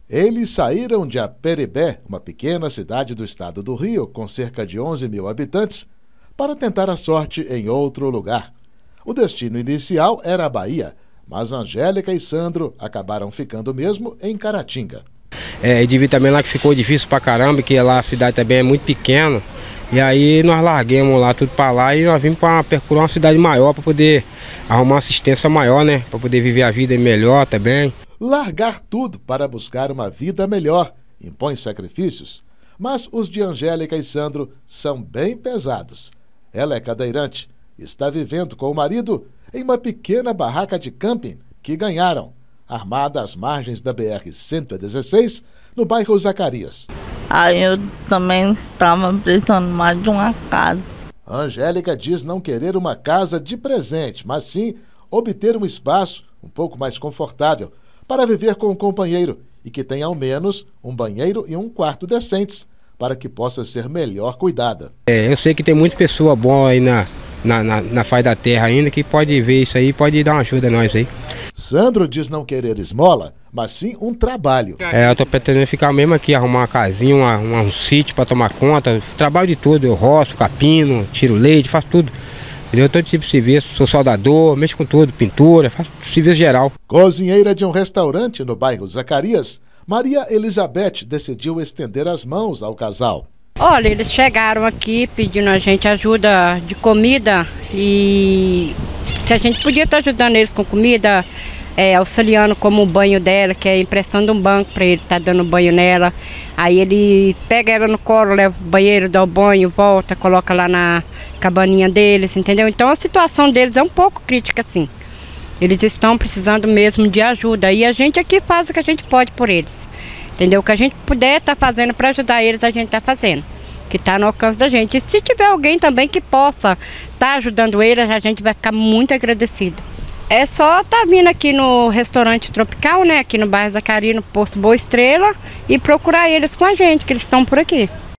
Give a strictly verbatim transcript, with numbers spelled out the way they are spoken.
Eles saíram de Aperibé, uma pequena cidade do estado do Rio, com cerca de onze mil habitantes, para tentar a sorte em outro lugar. O destino inicial era a Bahia, mas Angélica e Sandro acabaram ficando mesmo em Caratinga. É, devido também lá que ficou difícil pra caramba, que lá a cidade também é muito pequena. E aí nós larguemos lá tudo para lá e nós vimos para procurar uma cidade maior para poder arrumar uma assistência maior, né? Para poder viver a vida melhor também. Largar tudo para buscar uma vida melhor impõe sacrifícios, mas os de Angélica e Sandro são bem pesados. Ela é cadeirante, está vivendo com o marido em uma pequena barraca de camping que ganharam, armada às margens da B R cento e dezesseis, no bairro Zacarias. Aí eu também estava precisando mais de uma casa. A Angélica diz não querer uma casa de presente, mas sim obter um espaço um pouco mais confortável para viver com um companheiro e que tenha ao menos um banheiro e um quarto decentes para que possa ser melhor cuidada. É, eu sei que tem muitas pessoas boas aí na, na, na, na face da terra ainda que pode ver isso aí, pode dar uma ajuda a nós aí. Sandro diz não querer esmola, mas sim um trabalho. É, eu tô pretendendo ficar mesmo aqui, arrumar uma casinha, uma, uma, um sítio para tomar conta. Trabalho de tudo, eu roço, capino, tiro leite, faço tudo. Eu todo tipo de serviço, sou soldador, mexo com tudo, pintura, faço serviço geral. Cozinheira de um restaurante no bairro Zacarias, Maria Elizabeth decidiu estender as mãos ao casal. Olha, eles chegaram aqui pedindo a gente ajuda de comida e se a gente podia estar ajudando eles com comida, é, auxiliando como o banho dela, que é emprestando um banco para ele estar dando banho nela. Aí ele pega ela no colo, leva o banheiro, dá o banho, volta, coloca lá na cabaninha deles, entendeu? Então a situação deles é um pouco crítica, sim. Eles estão precisando mesmo de ajuda e a gente aqui faz o que a gente pode por eles. Entendeu? O que a gente puder estar fazendo para ajudar eles, a gente está fazendo. Que está no alcance da gente. E se tiver alguém também que possa estar ajudando eles, a gente vai ficar muito agradecido. É só estar vindo aqui no restaurante Tropical, né? Aqui no bairro Zacarias, no Posto Boa Estrela, e procurar eles com a gente, que eles estão por aqui.